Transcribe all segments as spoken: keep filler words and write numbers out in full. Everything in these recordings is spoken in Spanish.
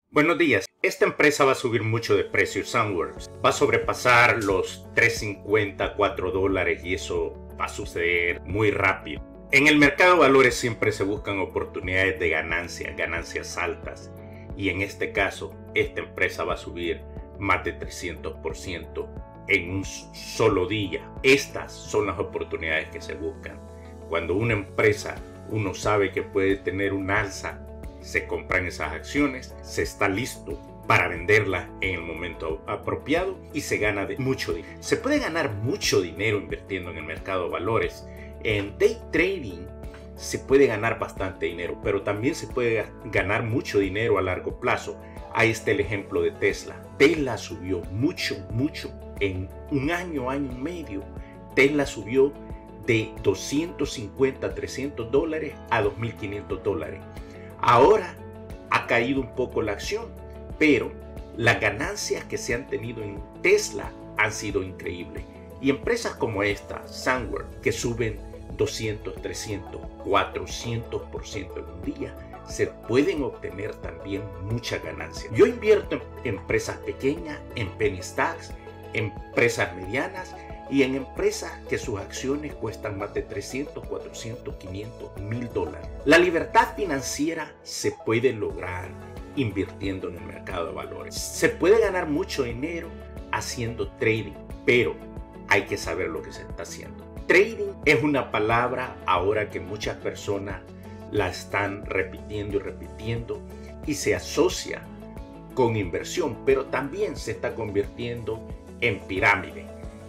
Buenos días. Esta empresa va a subir mucho de precio. Sunworks va a sobrepasar los tres cincuenta, cuatro dólares y eso va a suceder muy rápido. En el mercado de valores siempre se buscan oportunidades de ganancias, ganancias altas. Y en este caso, esta empresa va a subir más de trescientos por ciento en un solo día. Estas son las oportunidades que se buscan. Cuando una empresa, uno sabe que puede tener un alza, se compran esas acciones, se está listo para venderlas en el momento apropiado y se gana de mucho dinero. Se puede ganar mucho dinero invirtiendo en el mercado de valores. En day trading se puede ganar bastante dinero, pero también se puede ganar mucho dinero a largo plazo. Ahí está el ejemplo de Tesla. Tesla subió mucho, mucho. En un año, año y medio, Tesla subió de doscientos cincuenta, trescientos dólares a dos mil quinientos dólares. Ahora ha caído un poco la acción, pero las ganancias que se han tenido en Tesla han sido increíbles. Y empresas como esta, Sunworks, que suben doscientos, trescientos, cuatrocientos por ciento en un día, se pueden obtener también muchas ganancias. Yo invierto en empresas pequeñas, en penny stocks, empresas medianas y en empresas que sus acciones cuestan más de trescientos, cuatrocientos, quinientos, mil dólares. La libertad financiera se puede lograr invirtiendo en el mercado de valores. Se puede ganar mucho dinero haciendo trading, pero hay que saber lo que se está haciendo. Trading es una palabra ahora que muchas personas la están repitiendo y repitiendo y se asocia con inversión, pero también se está convirtiendo en pirámide.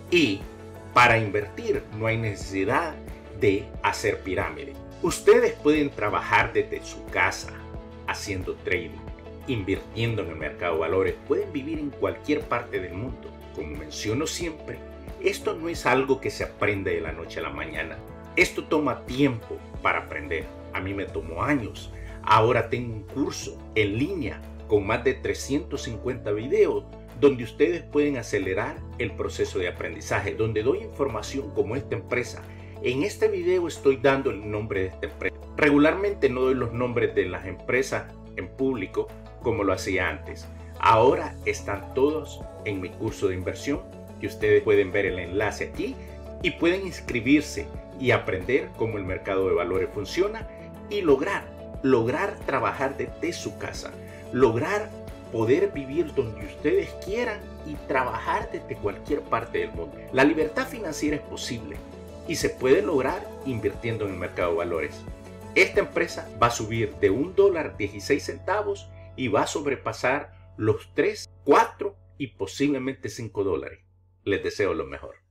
Y para invertir no hay necesidad de hacer pirámide. Ustedes pueden trabajar desde su casa haciendo trading, invirtiendo en el mercado de valores. Pueden vivir en cualquier parte del mundo. Como menciono siempre, esto no es algo que se aprende de la noche a la mañana. Esto toma tiempo para aprender. A mí me tomó años. Ahora tengo un curso en línea con más de trescientos cincuenta videos donde ustedes pueden acelerar el proceso de aprendizaje, donde doy información como esta empresa. En este video estoy dando el nombre de esta empresa. Regularmente no doy los nombres de las empresas en público como lo hacía antes. Ahora están todos en mi curso de inversión, que ustedes pueden ver el enlace aquí y pueden inscribirse y aprender cómo el mercado de valores funciona y lograr, lograr trabajar desde su casa, lograr poder vivir donde ustedes quieran y trabajar desde cualquier parte del mundo. La libertad financiera es posible y se puede lograr invirtiendo en el mercado de valores. Esta empresa va a subir de un dólar dieciséis centavos y va a sobrepasar los tres, cuatro y posiblemente cinco dólares. Les deseo lo mejor.